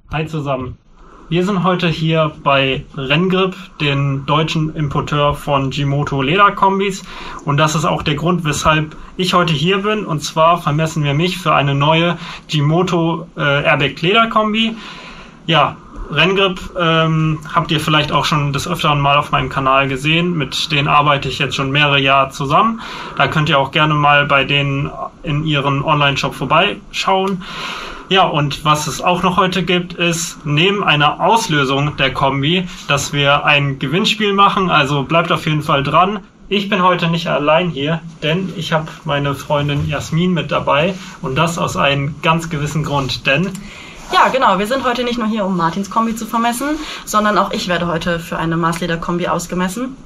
Hi zusammen. Wir sind heute hier bei Rengrip, den deutschen Importeur von Gimoto Lederkombis. Und das ist auch der Grund, weshalb ich heute hier bin. Und zwar vermessen wir mich für eine neue Gimoto Airbag Lederkombi. Ja, Rengrip habt ihr vielleicht auch schon des Öfteren mal auf meinem Kanal gesehen. Mit denen arbeite ich jetzt schon mehrere Jahre zusammen. Da könnt ihr auch gerne mal bei denen in ihren Online-Shop vorbeischauen. Ja, und was es auch noch heute gibt, ist neben einer Auslösung der Kombi, dass wir ein Gewinnspiel machen. Also bleibt auf jeden Fall dran. Ich bin heute nicht allein hier, denn ich habe meine Freundin Jasmin mit dabei. Und das aus einem ganz gewissen Grund, denn... Ja, genau. Wir sind heute nicht nur hier, um Martins Kombi zu vermessen, sondern auch ich werde heute für eine Maßleder-Kombi ausgemessen.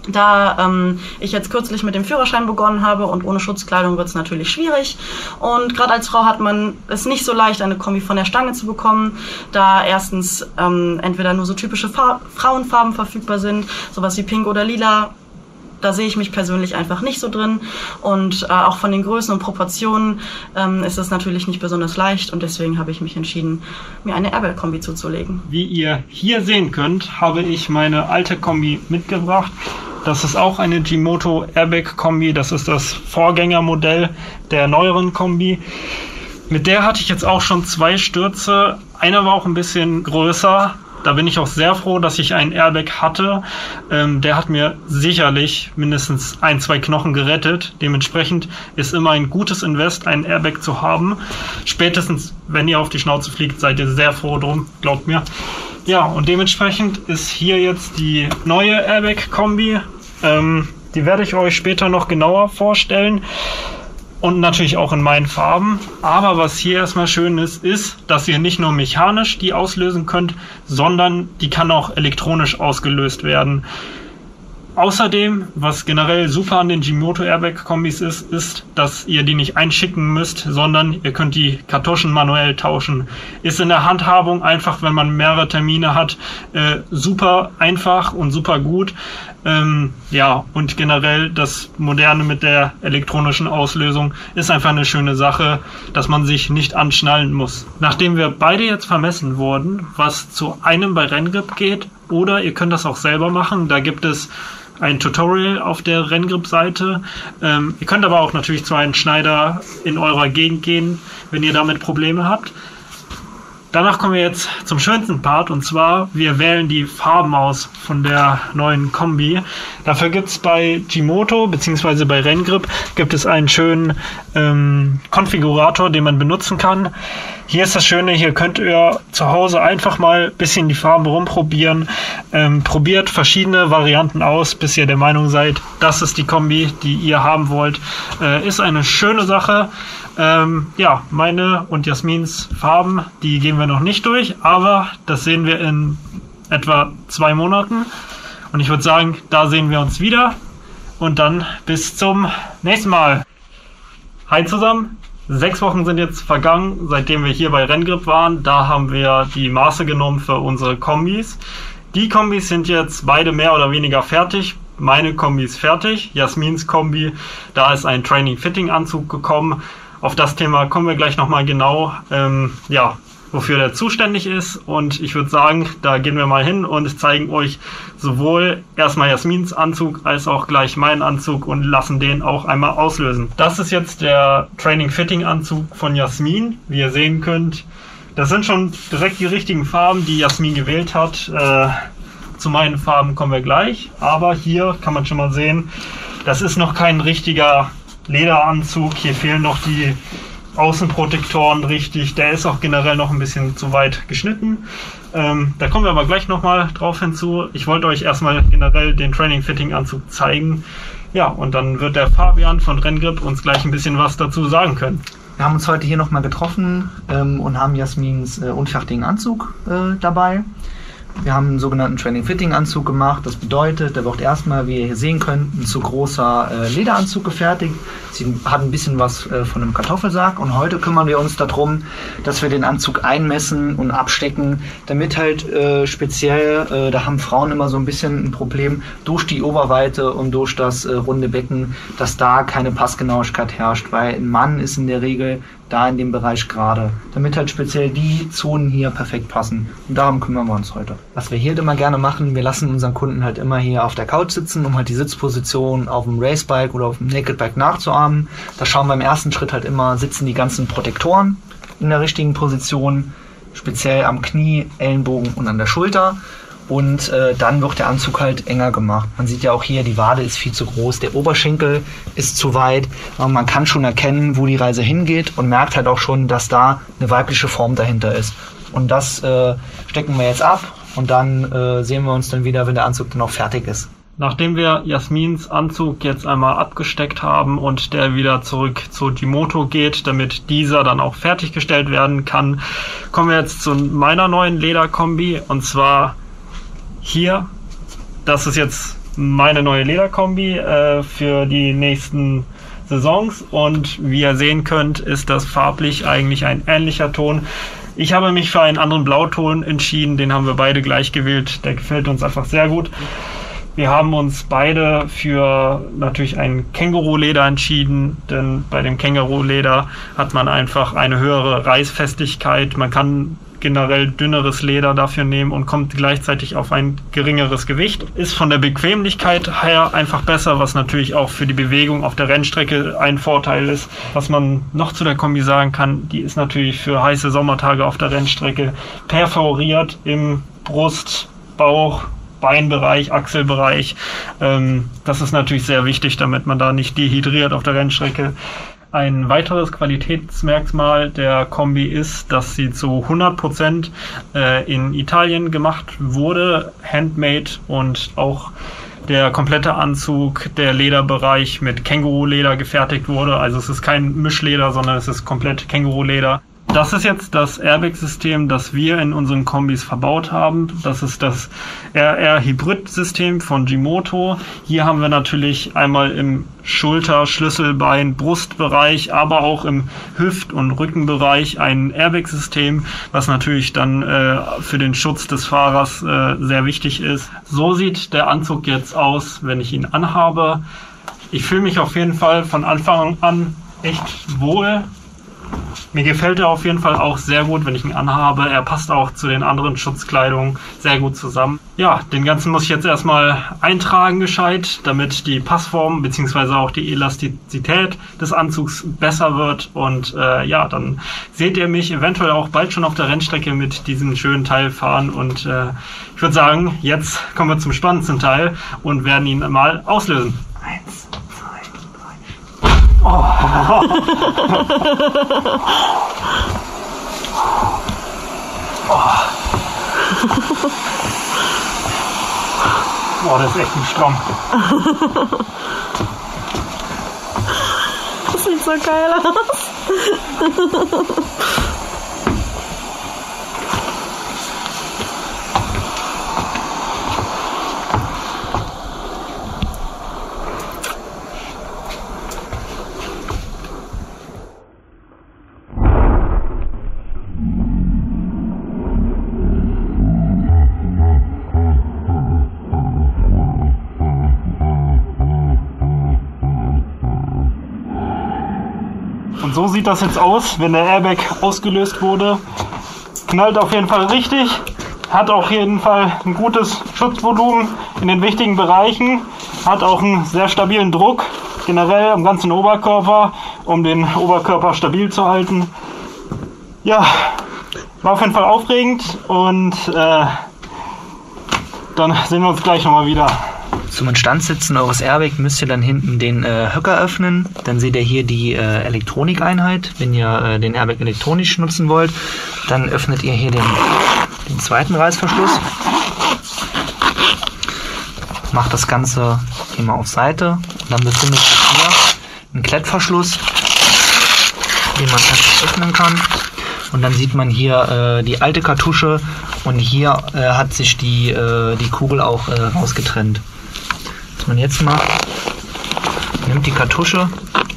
Da ich jetzt kürzlich mit dem Führerschein begonnen habe und ohne Schutzkleidung wird es natürlich schwierig. Und gerade als Frau hat man es nicht so leicht, eine Kombi von der Stange zu bekommen, da erstens entweder nur so typische Frauenfarben verfügbar sind, sowas wie Pink oder Lila. Da sehe ich mich persönlich einfach nicht so drin und auch von den Größen und Proportionen ist es natürlich nicht besonders leicht und deswegen habe ich mich entschieden, mir eine Airbag-Kombi zuzulegen. Wie ihr hier sehen könnt, habe ich meine alte Kombi mitgebracht. Das ist auch eine Gimoto Airbag-Kombi, das ist das Vorgängermodell der neueren Kombi. Mit der hatte ich jetzt auch schon 2 Stürze, einer war auch ein bisschen größer. Da bin ich auch sehr froh, dass ich einen Airbag hatte. Der hat mir sicherlich mindestens 1-2 Knochen gerettet. Dementsprechend ist immer ein gutes Invest, einen Airbag zu haben. Spätestens, wenn ihr auf die Schnauze fliegt, seid ihr sehr froh drum, glaubt mir. Ja, und dementsprechend ist hier jetzt die neue Airbag-Kombi. Die werde ich euch später noch genauer vorstellen. Und natürlich auch in meinen Farben. Aber was hier erstmal schön ist, dass ihr nicht nur mechanisch die auslösen könnt, sondern die kann auch elektronisch ausgelöst werden. Außerdem, was generell super an den Gimoto Airbag Kombis ist, dass ihr die nicht einschicken müsst, sondern ihr könnt die Kartuschen manuell tauschen. Ist in der Handhabung einfach, wenn man mehrere Termine hat, super einfach und super gut. Ja, und generell das Moderne mit der elektronischen Auslösung ist einfach eine schöne Sache, dass man sich nicht anschnallen muss. Nachdem wir beide jetzt vermessen wurden, was zu einem bei Rengrip geht, oder ihr könnt das auch selber machen, da gibt es ein Tutorial auf der Rengrip-Seite. Ihr könnt aber auch natürlich zu einem Schneider in eurer Gegend gehen, wenn ihr damit Probleme habt. Danach kommen wir jetzt zum schönsten Part, und zwar, wir wählen die Farben aus von der neuen Kombi. Dafür gibt es bei Gimoto bzw. bei Rengrip gibt es einen schönen Konfigurator, den man benutzen kann. Hier ist das Schöne, hier könnt ihr zu Hause einfach mal ein bisschen die Farben rumprobieren. Probiert verschiedene Varianten aus, bis ihr der Meinung seid, das ist die Kombi, die ihr haben wollt. Ist eine schöne Sache. Ja, meine und Jasmins Farben, die gehen wir noch nicht durch, aber das sehen wir in etwa 2 Monaten. Und ich würde sagen, da sehen wir uns wieder. Und dann bis zum nächsten Mal. Hi zusammen. 6 Wochen sind jetzt vergangen, seitdem wir hier bei Rengrip waren. Da haben wir die Maße genommen für unsere Kombis. Die Kombis sind jetzt beide mehr oder weniger fertig. Meine Kombi ist fertig. Jasmins Kombi, da ist ein Training-Fitting-Anzug gekommen. Auf das Thema kommen wir gleich nochmal genau, ja, wofür der zuständig ist. Und ich würde sagen, da gehen wir mal hin und zeigen euch sowohl erstmal Jasmins Anzug als auch gleich meinen Anzug und lassen den auch einmal auslösen. Das ist jetzt der Training-Fitting-Anzug von Jasmin. Wie ihr sehen könnt, das sind schon direkt die richtigen Farben, die Jasmin gewählt hat. Zu meinen Farben kommen wir gleich. Aber hier kann man schon mal sehen, das ist noch kein richtiger Lederanzug. Hier fehlen noch die Außenprotektoren richtig. Der ist auch generell noch ein bisschen zu weit geschnitten. Da kommen wir aber gleich nochmal drauf hinzu. Ich wollte euch erstmal generell den Training-Fitting-Anzug zeigen. Ja, und dann wird der Fabian von Rengrip uns gleich ein bisschen was dazu sagen können. Wir haben uns heute hier nochmal getroffen und haben Jasmins unfertigen Anzug dabei. Wir haben einen sogenannten Training-Fitting-Anzug gemacht. Das bedeutet, der wird erstmal, wie ihr hier sehen könnt, ein zu großer Lederanzug gefertigt. Sie hat ein bisschen was von einem Kartoffelsack. Und heute kümmern wir uns darum, dass wir den Anzug einmessen und abstecken, damit halt speziell, da haben Frauen immer so ein bisschen ein Problem, durch die Oberweite und durch das runde Becken, dass da keine Passgenauigkeit herrscht. Weil ein Mann ist in der Regel da in dem Bereich gerade, damit halt speziell die Zonen hier perfekt passen. Und darum kümmern wir uns heute. Was wir hier halt immer gerne machen, wir lassen unseren Kunden halt immer hier auf der Couch sitzen, um halt die Sitzposition auf dem Racebike oder auf dem Naked Bike nachzuahmen. Da schauen wir im ersten Schritt halt immer, sitzen die ganzen Protektoren in der richtigen Position, speziell am Knie, Ellenbogen und an der Schulter. Und dann wird der Anzug halt enger gemacht. Man sieht ja auch hier, die Wade ist viel zu groß, der Oberschenkel ist zu weit. Aber man kann schon erkennen, wo die Reise hingeht und merkt halt auch schon, dass da eine weibliche Form dahinter ist. Und das stecken wir jetzt ab und dann sehen wir uns dann wieder, wenn der Anzug dann auch fertig ist. Nachdem wir Jasmins Anzug jetzt einmal abgesteckt haben und der wieder zurück zu Gimoto geht, damit dieser dann auch fertiggestellt werden kann, kommen wir jetzt zu meiner neuen Lederkombi, und zwar hier. Das ist jetzt meine neue Lederkombi für die nächsten Saisons, und wie ihr sehen könnt, ist das farblich eigentlich ein ähnlicher Ton. Ich habe mich für einen anderen Blauton entschieden, den haben wir beide gleich gewählt, der gefällt uns einfach sehr gut. Wir haben uns beide für natürlich ein Känguruleder entschieden, denn bei dem Känguruleder hat man einfach eine höhere Reißfestigkeit. Man kann generell dünneres Leder dafür nehmen und kommt gleichzeitig auf ein geringeres Gewicht. Ist von der Bequemlichkeit her einfach besser, was natürlich auch für die Bewegung auf der Rennstrecke ein Vorteil ist. Was man noch zu der Kombi sagen kann, die ist natürlich für heiße Sommertage auf der Rennstrecke perforiert im Brust-, Bauch-, Beinbereich, Achselbereich. Das ist natürlich sehr wichtig, damit man da nicht dehydriert auf der Rennstrecke. Ein weiteres Qualitätsmerkmal der Kombi ist, dass sie zu 100% in Italien gemacht wurde, handmade, und auch der komplette Anzug, der Lederbereich mit Känguruleder gefertigt wurde. Also es ist kein Mischleder, sondern es ist komplett Känguruleder. Das ist jetzt das Airbag-System, das wir in unseren Kombis verbaut haben. Das ist das RR-Hybrid-System von Gimoto. Hier haben wir natürlich einmal im Schulter-, Schlüsselbein-, Brustbereich, aber auch im Hüft- und Rückenbereich ein Airbag-System, was natürlich dann für den Schutz des Fahrers sehr wichtig ist. So sieht der Anzug jetzt aus, wenn ich ihn anhabe. Ich fühle mich auf jeden Fall von Anfang an echt wohl. Mir gefällt er auf jeden Fall auch sehr gut, wenn ich ihn anhabe. Er passt auch zu den anderen Schutzkleidungen sehr gut zusammen. Ja, den Ganzen muss ich jetzt erstmal eintragen gescheit, damit die Passform bzw. auch die Elastizität des Anzugs besser wird. Und ja, dann seht ihr mich eventuell auch bald schon auf der Rennstrecke mit diesem schönen Teil fahren. Und ich würde sagen, jetzt kommen wir zum spannendsten Teil und werden ihn mal auslösen. 1, 2, 3. Oh. Boah, das ist echt ein Stramm. Das sieht so geil aus. Und so sieht das jetzt aus, wenn der Airbag ausgelöst wurde. Knallt auf jeden Fall richtig, hat auf jeden Fall ein gutes Schutzvolumen in den wichtigen Bereichen, hat auch einen sehr stabilen Druck, generell am ganzen Oberkörper, um den Oberkörper stabil zu halten. Ja, war auf jeden Fall aufregend, und dann sehen wir uns gleich nochmal wieder. Zum Instandsetzen eures Airbag müsst ihr dann hinten den Höcker öffnen. Dann seht ihr hier die Elektronikeinheit. Wenn ihr den Airbag elektronisch nutzen wollt, dann öffnet ihr hier den zweiten Reißverschluss. Macht das Ganze hier mal auf Seite. Und dann befindet sich hier ein Klettverschluss, den man einfach öffnen kann. Und dann sieht man hier die alte Kartusche, und hier hat sich die Kugel auch rausgetrennt. Was man jetzt macht, nimmt die Kartusche,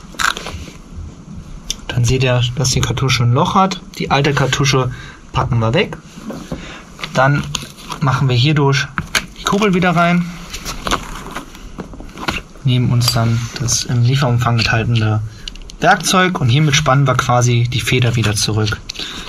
dann seht ihr, dass die Kartusche ein Loch hat. Die alte Kartusche packen wir weg. Dann machen wir hierdurch die Kugel wieder rein, nehmen uns dann das im Lieferumfang enthaltene Werkzeug und hiermit spannen wir quasi die Feder wieder zurück.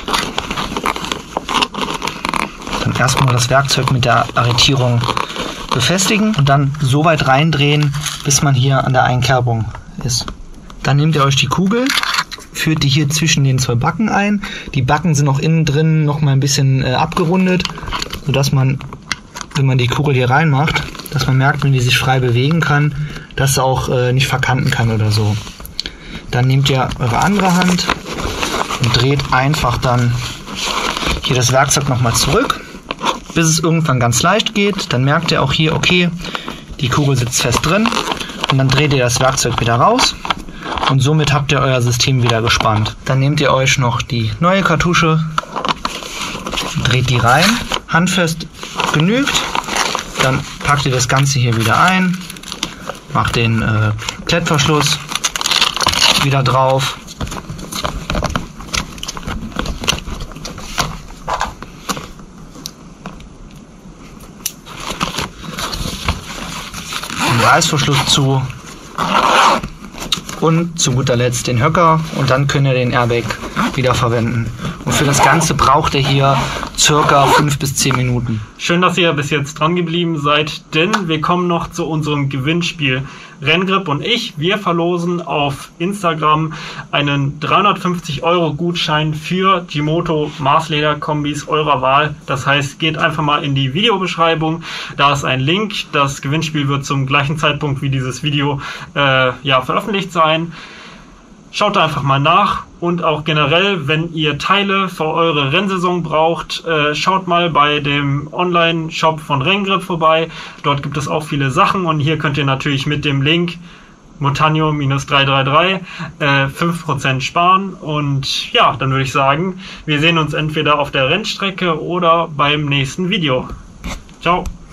Dann erstmal das Werkzeug mit der Arretierung befestigen und dann so weit reindrehen, bis man hier an der Einkerbung ist. Dann nehmt ihr euch die Kugel, führt die hier zwischen den 2 Backen ein. Die Backen sind auch innen drin noch mal ein bisschen abgerundet, sodass man, wenn man die Kugel hier reinmacht, dass man merkt, wenn die sich frei bewegen kann, dass sie auch nicht verkanten kann oder so. Dann nehmt ihr eure andere Hand und dreht einfach dann hier das Werkzeug nochmal zurück, bis es irgendwann ganz leicht geht. Dann merkt ihr auch hier, okay, die Kugel sitzt fest drin und dann dreht ihr das Werkzeug wieder raus und somit habt ihr euer System wieder gespannt. Dann nehmt ihr euch noch die neue Kartusche, dreht die rein, handfest genügt, dann packt ihr das Ganze hier wieder ein, macht den Klettverschluss wieder drauf. Den Reißverschluss zu und zu guter Letzt den Höcker und dann könnt ihr den Airbag wieder verwenden. Und für das Ganze braucht ihr hier circa 5 bis 10 Minuten. Schön, dass ihr bis jetzt dran geblieben seid, denn wir kommen noch zu unserem Gewinnspiel. Renngrip und ich, wir verlosen auf Instagram einen 350 € Gutschein für Gimoto Marsleder-Kombis eurer Wahl. Das heißt, geht einfach mal in die Videobeschreibung, da ist ein Link. Das Gewinnspiel wird zum gleichen Zeitpunkt wie dieses Video veröffentlicht sein. Schaut da einfach mal nach und auch generell, wenn ihr Teile für eure Rennsaison braucht, schaut mal bei dem Online-Shop von Renngrip vorbei. Dort gibt es auch viele Sachen und hier könnt ihr natürlich mit dem Link Montagno-333 5% sparen. Und ja, dann würde ich sagen, wir sehen uns entweder auf der Rennstrecke oder beim nächsten Video. Ciao!